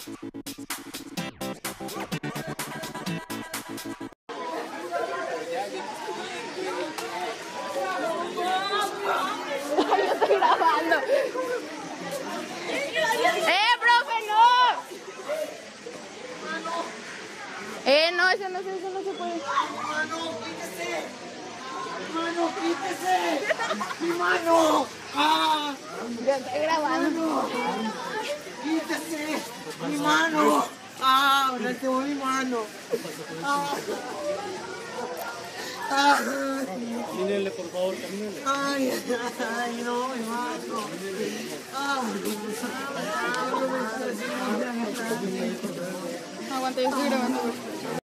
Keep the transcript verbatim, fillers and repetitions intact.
Yo estoy grabando. ¡Eh, profe, no! Eh, no, eso no, eso no se puede. ¡Mano, quítese! ¡Mano, quítese! ¡Mi mano! ¡Ah! Yo estoy grabando. ¡Quítese! ¡Mi mano! ¡Ah! ¡Me tengo mi mano! ¡Ah! ¡Ah! Camínenle, por favor, camínenle. ¡Ay! ¡Ay, no, mi mano! ¡Ah! Aguanta, yo estoy grabando.